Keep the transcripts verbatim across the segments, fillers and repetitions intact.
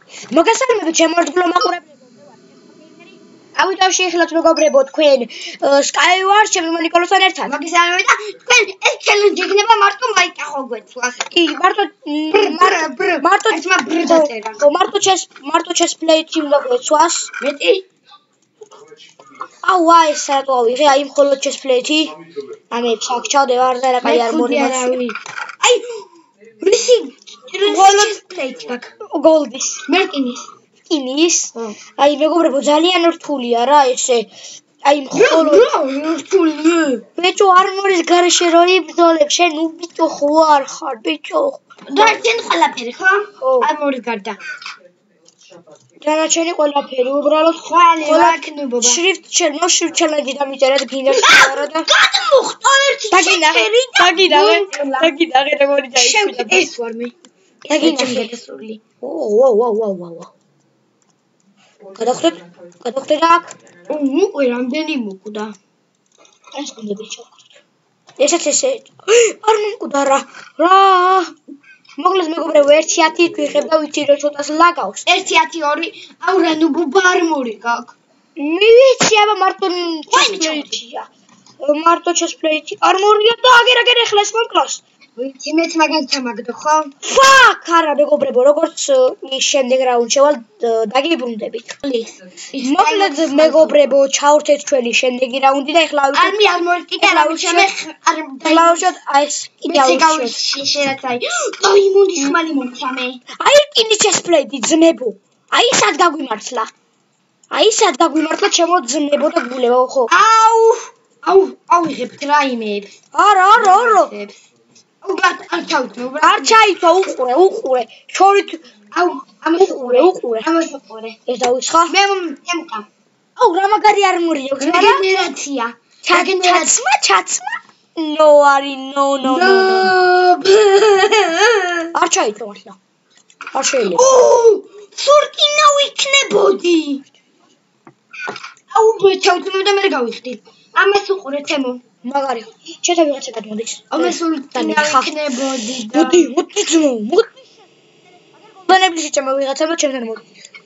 მოგესალმებით შემოერთგულო მაყურებლებო. ავიდეოში ეხლა მეგობრებო თქვენ Skywars ჩემი ნიკოლოსთან ერთად. მოგესალმებით და თქვენ ეს challenge იქნება მარტო მაიკა ხოგვეცვას. კი, მარტო მარტო ესმა ბრდაწერა. ხო, მარტო ჩეს მარტო ჩეს პლეიტი უნდა გვეცვას. მეტი აუ აი ეს რატო ავიღე? აი მხოლოდ ჩეს პლეიტი. ამე ჩავჩავდე ვარ და რა კაი არმორი მაქვს. აი რისი მხოლოდ პლეიტი გაქვს. გოლდის. მერკინის. კინის. აი მეგობრებო ძალიან რთულია რა ესე. აი მხოლოდ რთულია. ბიჭო არმორის გარეშე რო იბრძოლებ შენ უბიჭო ხო არ ხარ ბიჭო. და შენ ყველაფერი ხო? არმორის გარდა. დანარჩენი ყველაფერი უბრალოდ ხვალე ვაქნებობა. შრიფტ შენ შრიფტ ჩელენჯი დამიწერეთ გინდა რა და გადმოხტო ერთი დაგინახე დაგინახე დაგინახე როგორი დაიწყო ეს ვარ მე დაგინახე გასული ო ვაუ ვაუ ვაუ ვაუ გადახდეთ გადახდეთ აქ უყი რამდენი მოკვდა ეს გუნდი ბიჭო ესეც ესე არ მომკვდა რა რა მოგლეს მეგობრებო ერთი ათი ვიღებ და ვიცი რომ ცოტას ლაგავს ერთი ათი ორი აუ რა ნუ ბარმური გაქვს მივიცი აბა მარტო ჩესპლეიტია მარტო ჩესპლეიტი არმორია და აგერ აგერ ეხლა ეს მომკლავს ვიცი მეც მაგას ჩამაგდო ხო ფაკ არა მეგობრებო როგორც ის შემდეგ რაუნდში ვალ დაგიბრუნდებით მოკლედ მეგობრებო ჩავრთეთ ჩვენი შემდეგი რაუნდი და ეხლა არ მე არმორი კი და რაუნდში მე არ დაავშოთ აი ეს კიდე ავშოთ შეიძლება აი დაიმონდი ხმალი მომცამე აი რკინის ჩესპლეიტი ძმებო აი სად გაგვიმართლა აი სად გაგვიმართლა ჩემო ძმებო და გულებო ხო აუ აუ აუ იღებ რაიმებს არა არა არა უბრალოდ არ ჩავთო არ ჩაითო უყურე უყურე შორით აუ ამას უყურე უყურე ამას უყურე ეს დაუცხა მე მომწემკა აუ რა მაგარი არმორი აქვს რა გენერაცია ჩაგენერაცია ჩაცმა ნო არი ნო ნო ნო არ ჩაითო მართლა არ შეიძლება ო სურკინა ვიქნებოდი აუ მე ჩავთმევ და მე გავიხდი ამას უყურე თემო მაგარი შეთა ვიღაცა გადმოდის ამას სურკინა ვიქნებოდი და მოდი მოდი ძმო მოდი დანებლის შეჭამა ვიღაცა და ჩემთან მოდი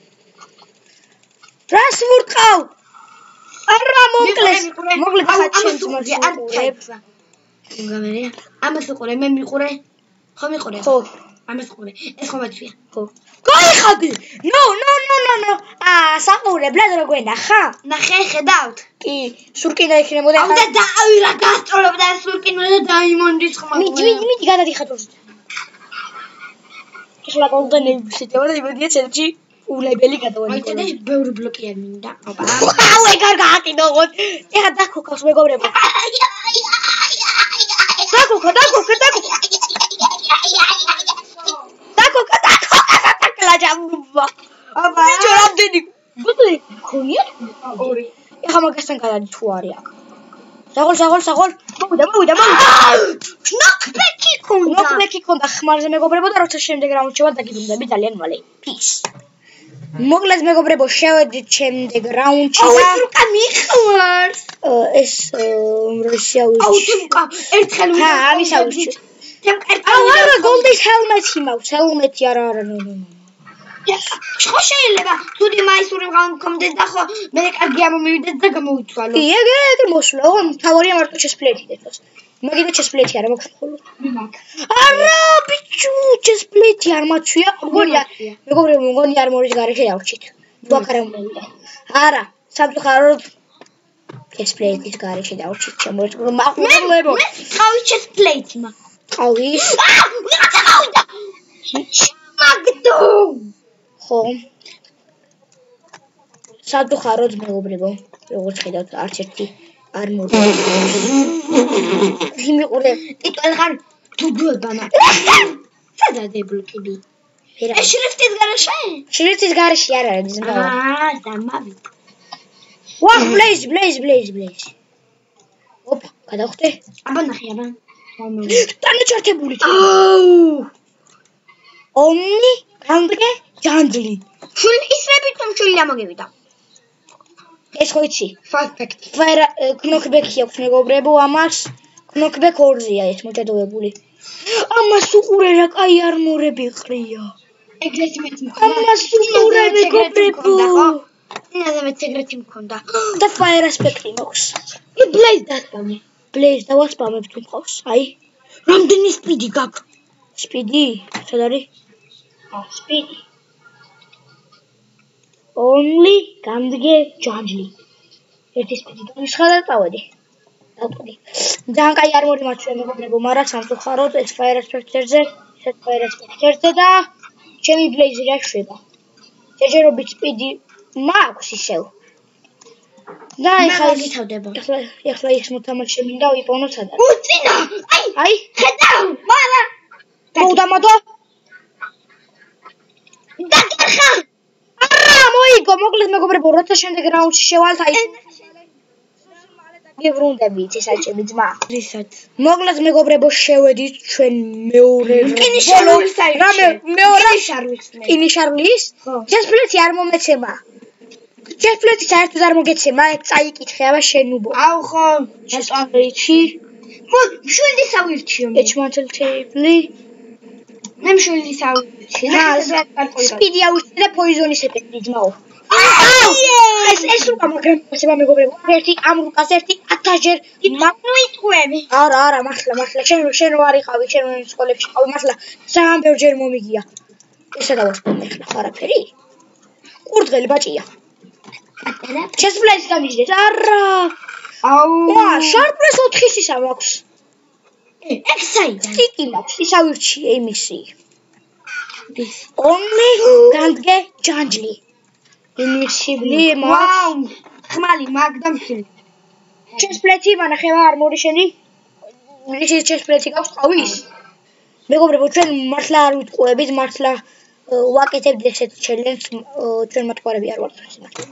რას ვურტყავ არა მოკლეს მოკლეს ხა ჩემს მოდი არ ჩაიცა გამერია ამას უყურე მე მიყურე ხო მიყურე ხო ამას უყურე ეს ხო მათვია ხო გაიხადი ნო ნო ნო ნო ნო აა საყურებლად რო გვენახა ნახე ხედავთ კი სურკინა იქნებოდა აუ და დაავირა გასწორებდა სურკინა და დაიმონდის ხმა მიდი მიდი მიდი გადადიხარ თორს ეხლა გოლდენები შეჭამა და იმედია ცელში ულებელი გადავანიკო აი და ბევრი ბლოკი არ მინდა ოპა აუ ეგარ გააკიდოთ ეხლა დაქოქავს მეგობრებო დაქოქა დაქოქა დაქოქა დაქოქა დაქოქა კლაჯამბა აბა ბიჭო რამდენი ბუტლი ხონია ორი ეხლა მაგასთან გადადი თუ არის აქ საღოლ საღოლ საღოლ მოვიდა მოვიდა მოვიდა ნოკბექი ქონდა ნოკბექი ქონდა ხმარზე მეგობრებო და როცა შემდეგ რაუნდში ვარ დაგიბრუნდები ძალიან მალე პის მოკლედ მეგობრებო შევედით შემდეგ რაუნდში და აუ თუკა მიყვარს ეს რუსიავის აუ თუკა ერთხელ ჰა ამის აუში თუკა აუ არა გოლდის ჰელმეტი მაქვს ჰელმეტი არა არა ნო ნო ხო შეიძლება თუდი მაისური გამომდეს და ხო მე კარგი ამომივიდეს და გამოვიცვალო კი ეგ ეგ მოსვლა ხო თავარია მარტო ჩესპლეიტი დეთოს მაგინა ჩესპლეიტი არა მაქვს ხოლმე არა ბიჭო ჩესპლეიტი არ მაცვია როგორია მეგობრებო მგონი არმორის გარეშე დავჭით ვაკარა მომდა არა სამწუხაროდ ჩესპლეიტის გარეშე დავჭით შემოერთგულო მაყურებლებო მე ყავი ჩესპლეიტი მა ყავის აა ვიღაცა გავიდა მაგდო ხო სამწუხაროდ მეგობრებო როგორც ხედავთ არც ერთი არ მოდი იმიყურე ტიტულღან თუდუებანა სადა დებლოკები ეს შრიფტის გარეშე შრიფტის გარეშე არ არის ზმნა აა დამავით ვა ბლეიზ ბლეიზ ბლეიზ ბლეიზ ოპა გადავხტე აბა ნახე აბა დანაჩართებული აუ ომნი გამდგე ჯანდლი შული ისრებით რომ შული ამოგევიდა ეს ხო იცი fun fact ვერა knokback-ი აქვს მეგობრებო ამას knokback ორზეა ეს მოჭადოებული ამას უყურე რა კაი არმორები ყრია ეგრეთი მეც მქონდა. ამას უყურე მეგობრებო. ინაზე მეც ეგრეთი მქონდა. და fire aspect-ი მაქვს. ი blaze დასპამე. blaze დავასპამებ თუ მყავს. აი, რამდენი სპიდი გაქვს? speedy, სად არის? აა სპიდი. Only გამდგე judge-ი. ერთი სპიდი დავიშხა და წავედი. დავყდი. ძალიან კაი არმორი მაქვს მეგობრებო, მაგრამ სამწუხაროდ ეს fire aspect-ზე, ეს fire aspect-ზე და ჩემი blaze რა შვება. ჯერჯერობით სპიდი მაქვს ისევ. და ეხლა გითავდება. ეხლა ეხლა ის მოთამაშე მინდა ვიპოვნო სადაც. უცინა! აი! აი, ხედავ! მამა! მოვდამოდო. დაკარხა! არა, მოიგო, მოკლედ მეგობრებო, როცა შემდეგ რაუნდში შევალთ, აი გებრუნდებით ეს აჭები ძმა. რისაც? მოკლედ მეგობრებო, შევედით ჩვენ მეორე კინიშარლის საერთოდ. რამე მეორე კინიშარლის. კინიშარლის? ხო. ჯესპლეთი არ მომეცემა. ჯესპლეთი საერთოდ არ მოგეცემა, წაიკითხე, აბა შენ უბო. აუ ხო, ჯესპლეთი. მო მშვიდი სავირჩიო მე. ეჩმანთელთეიბლი. მე მშვიდი სავირჩი. რა, სპიდი აუჩი და პოიზონის ეფექტი ძმაო. აუ! ეს ეს უკა მაგრამ შეიძლება მეგობრებო, ერთი ამ რუკას ერთი ათასჯერ მოგიტყვები. არა, არა, მართლა, მართლა, შენ შენ ვარიყავი, შენ სკოლებში ყავი, მართლა, ძალიან ბევრჯერ მომიგია. ესა დავასწავლე ახლა ხარაფერი. ყურდღელი ბაჭია. ჩესპლეის გამიჯდეთ. არა. აუ. ვა, შარპნეს ოთხი სისა მაქვს. ეგ საიდან? სტიკი მაქვს, ის ავირჩიე იმისი. Only გამდგე ჯანჯლი. Invincible მაქვს. ვაუ! ხმალი მაგდამშილი. ჩესპლეთი მანახევა არმორი შენი. ისე ჩესპლეთი გაქვს ყავის. მეგობრებო, ჩვენ მართლა არ ვიტყუებით, მართლა ვაკეთებთ ესეთ ჩელენჯს, ჩვენ მათყარები არ ვართ მართლა.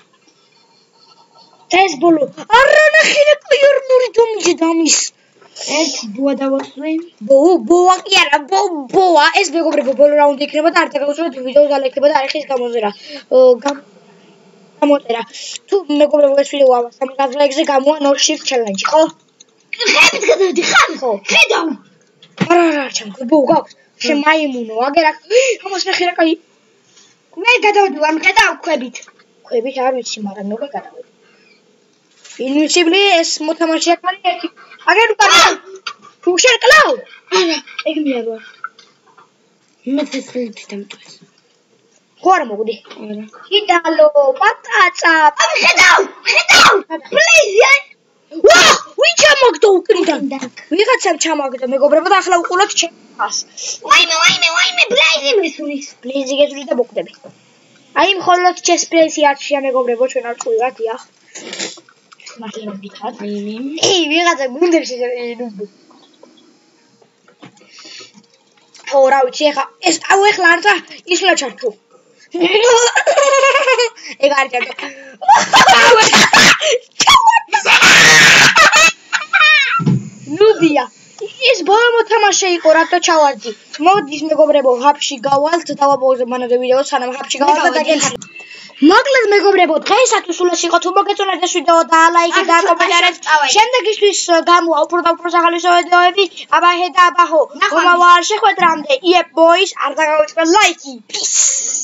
ეს ბოლო. არა ნახე კაი არმორი დამიჯე დამის. ერთ ბოა დავასვი. ბო ბოა კი არა, ბო ბოა. ეს მეგობრებო, ბოლო რაუნდი იქნება და არ დაგაუსვათ ვიდეო დალექება და არხის გამოზერა. გამოწერა. თუ მეგობრებო ეს ვიდეო ამას სამი ლაიქზე გამოა no shift challenge, ხო? ხებით გადავდი ხარ? ხო. ხედავ. არა არა ჩემო, ბო გაქვს. შენ მაიმუნო, აგერ აქ. ამას ნახე რა კაი. მე გადავდი ამ ხედავ ქვებით. ქვებით არ ვიცი, მაგრამ მე გადავედი. Invincible ეს მოთამაშე აქ არის ერთი. აგერ უკანა. თუ შენ კლავ? არა, ეგ მე არ ვარ. მე წესრიგით დამტვეს. ხო არ მოგდი. არა. იდალო, პატაცა. ამ ხედავ, ხედავ. პლეიზი. ვა, ვინ ჩამაგდო უკრიდან? ვიღაცამ ჩამაგდო, მეგობრებო და ახლა უყუროთ ჩემს. ვაიმე, ვაიმე, ვაიმე, პლეიზი მესურის. პლეიზი გეძვრი და მოგდები. აი მხოლოდ ჩესპლეისი არჩია მეგობრებო, ჩვენ არ ყვივართ, დიახ. მართლა გითხართ? აიმე. ი, ვიღაცა გუნდებში ნუბ. ო, რა ვიცი, ეხა ეს აუ ეხლა არცა ისლა ჩართო. ეგ არ ჩართო. ნუბია. ეს ბოლო მოთამაშე იყო, რატო ჩავარდი? მოდის მეგობრებო, ჰაბში გავალთ, დავაპაუზებ მანამდე ვიდეოს, სანამ ჰაბში გავალთ და დაგენხარ. მოკლედ მეგობრებო, დღეისათვის სულაც იყო, თუ მოგეწონათ ეს ვიდეო და ლაიქი და კომენტარით. შემდეგისთვის გამოვა უფრო და უფრო სახალისო ვიდეოები. აბა ჰე და აბა ჰო. მომავალ შეხვედრამდე, იე ბოის, არ დაგავიწყდეთ ლაიქი. Peace.